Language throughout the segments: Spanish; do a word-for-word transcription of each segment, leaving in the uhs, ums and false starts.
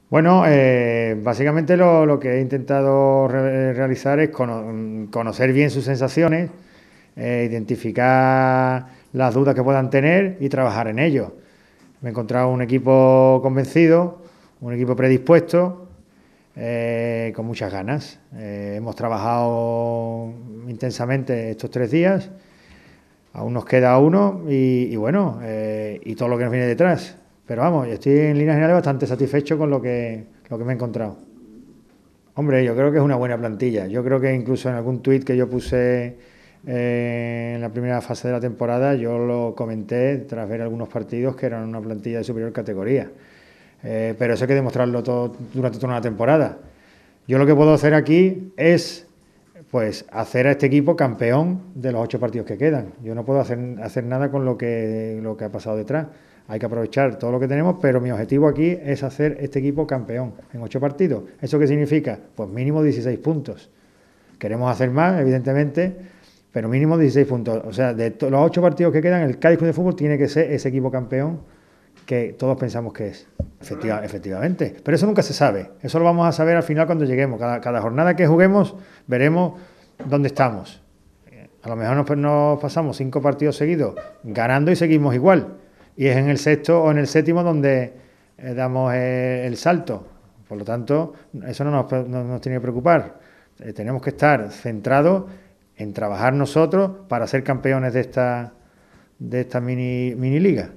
Bueno, eh, básicamente lo, lo que he intentado re realizar es cono conocer bien sus sensaciones, eh, identificar las dudas que puedan tener y trabajar en ello. Me he encontrado un equipo convencido, un equipo predispuesto, eh, con muchas ganas. Eh, hemos trabajado intensamente estos tres días, aún nos queda uno y, y bueno, eh, y todo lo que nos viene detrás. Pero vamos, estoy en líneas generales bastante satisfecho con lo que, lo que me he encontrado. Hombre, yo creo que es una buena plantilla. Yo creo que incluso en algún tuit que yo puse eh, en la primera fase de la temporada, yo lo comenté tras ver algunos partidos que eran una plantilla de superior categoría. Eh, pero eso hay que demostrarlo todo durante toda una temporada. Yo lo que puedo hacer aquí es pues hacer a este equipo campeón de los ocho partidos que quedan. Yo no puedo hacer, hacer nada con lo que, lo que ha pasado detrás. Hay que aprovechar todo lo que tenemos, pero mi objetivo aquí es hacer este equipo campeón en ocho partidos. ¿Eso qué significa? Pues mínimo dieciséis puntos. Queremos hacer más, evidentemente, pero mínimo dieciséis puntos. O sea, de los ocho partidos que quedan, el Cádiz Club de Fútbol tiene que ser ese equipo campeón que todos pensamos que es. Efectiva, efectivamente. Pero eso nunca se sabe. Eso lo vamos a saber al final cuando lleguemos. Cada, cada jornada que juguemos, veremos dónde estamos. A lo mejor nos, nos pasamos cinco partidos seguidos ganando y seguimos igual. Y es en el sexto o en el séptimo donde eh, damos eh, el salto. Por lo tanto, eso no nos, no nos tiene que preocupar. Eh, tenemos que estar centrados en trabajar nosotros para ser campeones de esta, de esta mini, mini liga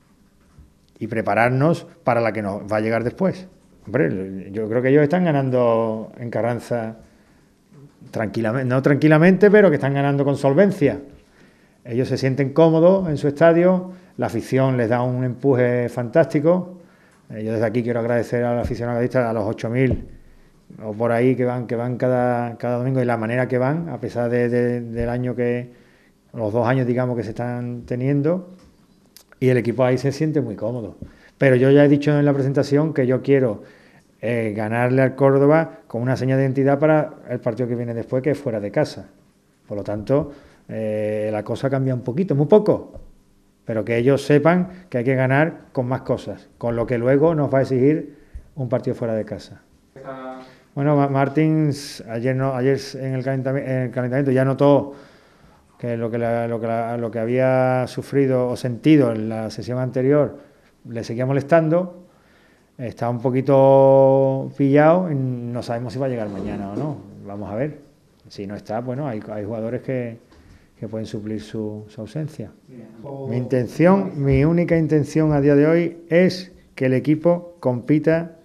y prepararnos para la que nos va a llegar después. Hombre, yo creo que ellos están ganando en Carranza tranquilamente, no tranquilamente, pero que están ganando con solvencia. Ellos se sienten cómodos en su estadio, la afición les da un empuje fantástico. Yo desde aquí quiero agradecer a la afición gaditana, a los ocho mil o por ahí que van, que van cada, cada domingo y la manera que van, a pesar de, de, del año que, los dos años digamos que se están teniendo, y el equipo ahí se siente muy cómodo. Pero yo ya he dicho en la presentación que yo quiero eh, ganarle al Córdoba con una señal de identidad para el partido que viene después, que es fuera de casa. Por lo tanto, eh, la cosa cambia un poquito, muy poco, pero que ellos sepan que hay que ganar con más cosas, con lo que luego nos va a exigir un partido fuera de casa. Bueno, Martins ayer, no, ayer en, el calentamiento, en el calentamiento ya notó que lo que, la, lo, que la, lo que había sufrido o sentido en la sesión anterior le seguía molestando, está un poquito pillado y no sabemos si va a llegar mañana o no. Vamos a ver. Si no está, bueno, hay, hay jugadores que, que pueden suplir su, su ausencia. Mi intención, mi única intención a día de hoy es que el equipo compita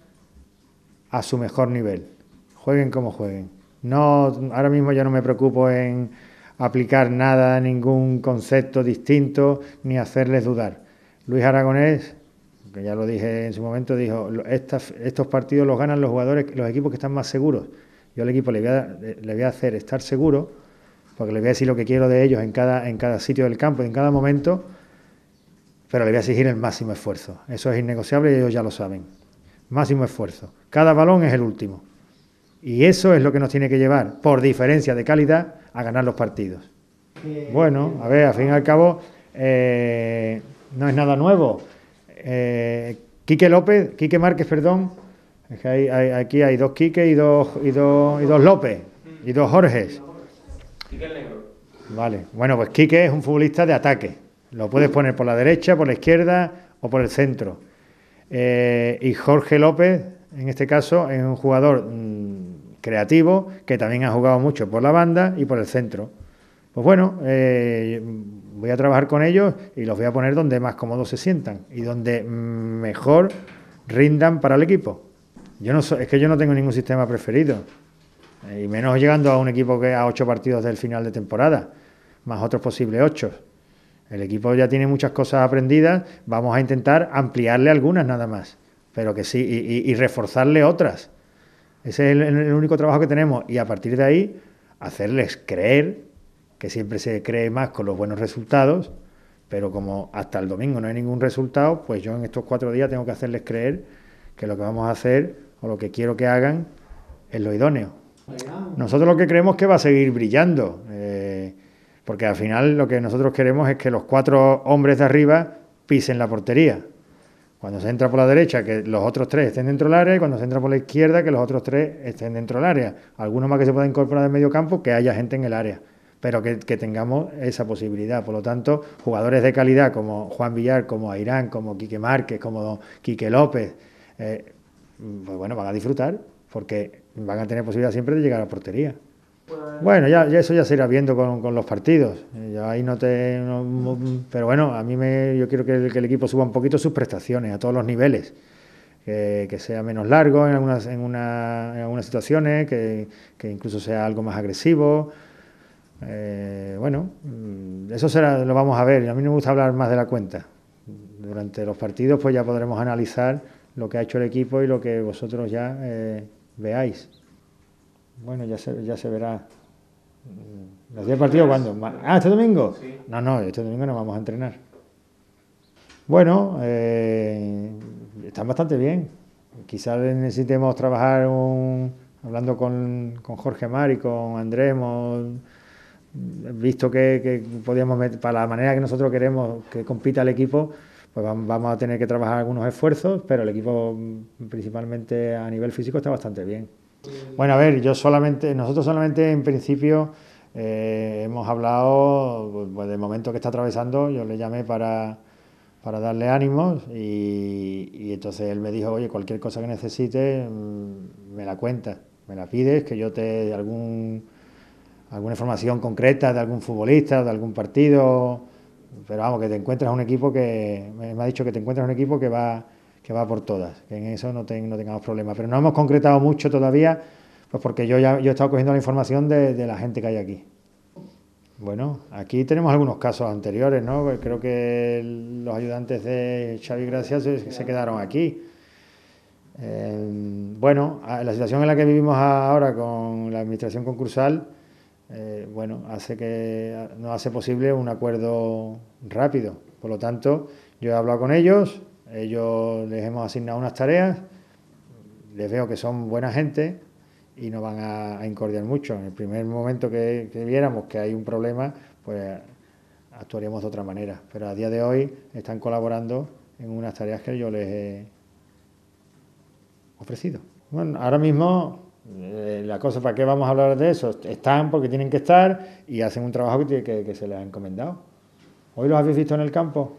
a su mejor nivel. Jueguen como jueguen. No, ahora mismo yo no me preocupo en aplicar nada, ningún concepto distinto, ni hacerles dudar. Luis Aragonés, que ya lo dije en su momento, dijo, estas, estos partidos los ganan los jugadores, los equipos que están más seguros. Yo al equipo le voy a, le voy a hacer estar seguro, porque le voy a decir lo que quiero de ellos en cada, en cada sitio del campo, en cada momento, pero le voy a exigir el máximo esfuerzo. Eso es innegociable y ellos ya lo saben. Máximo esfuerzo. Cada balón es el último. Y eso es lo que nos tiene que llevar, por diferencia de calidad, a ganar los partidos. Bueno, a ver, al fin y al cabo, eh, no es nada nuevo. Eh, Quique López, Quique Márquez, perdón, es que hay, hay, aquí hay dos Quique y dos, y, dos, y dos López, y dos Jorges. Quique el negro. Vale, bueno, pues Quique es un futbolista de ataque. Lo puedes poner por la derecha, por la izquierda o por el centro. Eh, y Jorge López, en este caso, es un jugador mmm, creativo, que también ha jugado mucho por la banda y por el centro. Pues bueno, eh, voy a trabajar con ellos y los voy a poner donde más cómodos se sientan y donde mejor rindan para el equipo. Yo no so, es que yo no tengo ningún sistema preferido, y menos llegando a un equipo que a ocho partidos del final de temporada, más otros posibles ocho. El equipo ya tiene muchas cosas aprendidas, vamos a intentar ampliarle algunas nada más, pero que sí, y, y, y reforzarle otras. Ese es el, el único trabajo que tenemos, y a partir de ahí hacerles creer, que siempre se cree más con los buenos resultados, pero como hasta el domingo no hay ningún resultado, pues yo en estos cuatro días tengo que hacerles creer que lo que vamos a hacer, o lo que quiero que hagan, es lo idóneo. Nosotros lo que creemos es que va a seguir brillando, eh, porque al final lo que nosotros queremos es que los cuatro hombres de arriba pisen la portería. Cuando se entra por la derecha, que los otros tres estén dentro del área, y cuando se entra por la izquierda, que los otros tres estén dentro del área. Algunos más que se puedan incorporar del medio campo, que haya gente en el área, pero que, que tengamos esa posibilidad. Por lo tanto, jugadores de calidad como Juan Villar, como Airán, como Quique Márquez, como Quique López, eh, pues bueno, van a disfrutar, porque van a tener posibilidad siempre de llegar a la portería. Bueno, ya, ya eso ya se irá viendo con, con los partidos. Yo ahí no te, no, pero bueno, a mí me, yo quiero que el, que el equipo suba un poquito sus prestaciones a todos los niveles, que, que sea menos largo en algunas, en una, en algunas situaciones, que, que incluso sea algo más agresivo. Eh, bueno, eso será, lo vamos a ver. A mí no me gusta hablar más de la cuenta. Durante los partidos, pues ya podremos analizar lo que ha hecho el equipo y lo que vosotros ya eh, veáis. Bueno, ya se, ya se verá. ¿Los días partido cuándo? Ah, ¿este domingo? Sí. No, no, este domingo no vamos a entrenar. Bueno, eh, están bastante bien. Quizás necesitemos trabajar un, hablando con, con Jorge Mar y con Andrés, hemos visto que, que podíamos meter, para la manera que nosotros queremos que compita el equipo, pues vamos a tener que trabajar algunos esfuerzos, pero el equipo principalmente a nivel físico está bastante bien. Bueno, a ver, yo solamente, nosotros solamente en principio eh, hemos hablado pues, del momento que está atravesando. Yo le llamé para, para darle ánimos y, y entonces él me dijo, oye, cualquier cosa que necesites me la cuentas, me la pides, que yo te dé algún, alguna información concreta de algún futbolista, de algún partido, pero vamos, que te encuentras un equipo que, me ha dicho que te encuentras un equipo que va... que va por todas, que en eso no, ten, no tengamos problemas. Pero no hemos concretado mucho todavía, pues porque yo ya yo he estado cogiendo la información de, de la gente que hay aquí. Bueno, aquí tenemos algunos casos anteriores, ¿no? Creo que los ayudantes de Xavi Gracia se, se quedaron aquí. Eh, bueno, la situación en la que vivimos ahora con la administración concursal, eh, bueno, hace que no hace posible un acuerdo rápido. Por lo tanto, yo he hablado con ellos. Ellos les hemos asignado unas tareas, les veo que son buena gente y no van a, a incordiar mucho. En el primer momento que, que viéramos que hay un problema, pues actuaríamos de otra manera. Pero a día de hoy están colaborando en unas tareas que yo les he ofrecido. Bueno, ahora mismo eh, la cosa, ¿para qué vamos a hablar de eso? Están porque tienen que estar y hacen un trabajo que, que, que se les ha encomendado. ¿Hoy los habéis visto en el campo?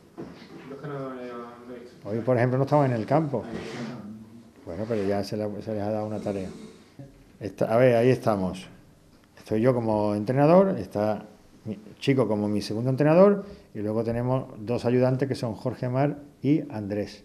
Hoy, por ejemplo, no estaban en el campo. Bueno, pero ya se, la, se les ha dado una tarea. Está, a ver, ahí estamos. Estoy yo como entrenador, está mi Chico como mi segundo entrenador y luego tenemos dos ayudantes que son Jorge Mar y Andrés.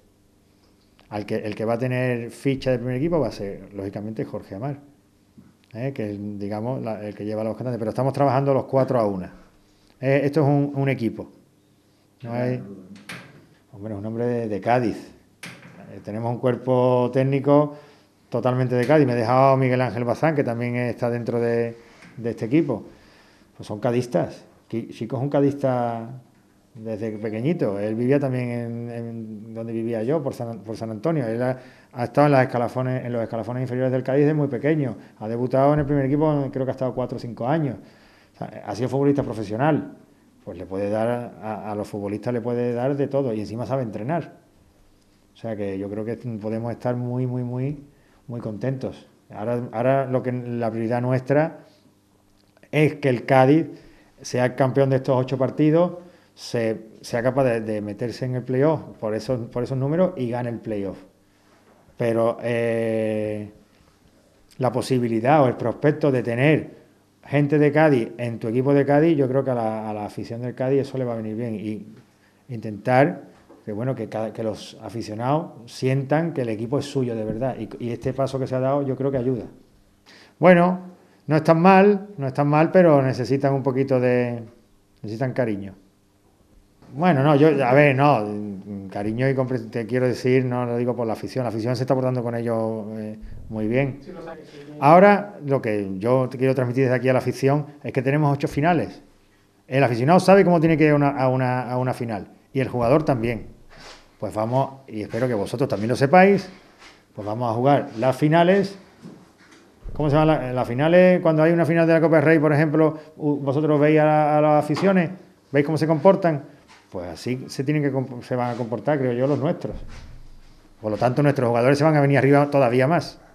Al que, el que va a tener ficha del primer equipo va a ser, lógicamente, Jorge Amar, ¿eh? Que es, digamos, la, el que lleva los cantantes. Pero estamos trabajando los cuatro a una. Eh, esto es un, un equipo. No hay... Hombre, es un hombre de, de Cádiz. Eh, tenemos un cuerpo técnico totalmente de Cádiz. Me he dejado a Miguel Ángel Bazán, que también está dentro de, de este equipo. Pues son cadistas. Chico es un cadista desde pequeñito. Él vivía también en, en donde vivía yo, por San, por San Antonio. Él ha, ha estado en, las escalafones, en los escalafones inferiores del Cádiz desde muy pequeño. Ha debutado en el primer equipo, creo que ha estado cuatro o cinco años. O sea, ha sido futbolista profesional. Pues le puede dar, a, a los futbolistas le puede dar de todo y encima sabe entrenar. O sea que yo creo que podemos estar muy, muy, muy, muy contentos. Ahora, ahora lo que la prioridad nuestra es que el Cádiz sea el campeón de estos ocho partidos, se, sea capaz de, de meterse en el playoff por esos, por esos números y gane el playoff. Pero eh, la posibilidad o el prospecto de tener gente de Cádiz en tu equipo de Cádiz, yo creo que a la, a la afición del Cádiz eso le va a venir bien. Y intentar que, bueno, que, cada, que los aficionados sientan que el equipo es suyo de verdad. Y, y este paso que se ha dado yo creo que ayuda. Bueno, no están mal, no están mal, pero necesitan un poquito de... necesitan cariño. Bueno, no, yo, a ver, no, cariño y te quiero decir, no lo digo por la afición, la afición se está portando con ellos eh, muy bien. Ahora, lo que yo te quiero transmitir desde aquí a la afición es que tenemos ocho finales. El aficionado sabe cómo tiene que ir a una, a una, a una final y el jugador también. Pues vamos, y espero que vosotros también lo sepáis, pues vamos a jugar las finales. ¿Cómo se llaman las, las finales? Cuando hay una final de la Copa del Rey, por ejemplo, vosotros veis a, a las aficiones, veis cómo se comportan. Pues así se tienen que se van a comportar, creo yo, los nuestros. Por lo tanto, nuestros jugadores se van a venir arriba todavía más.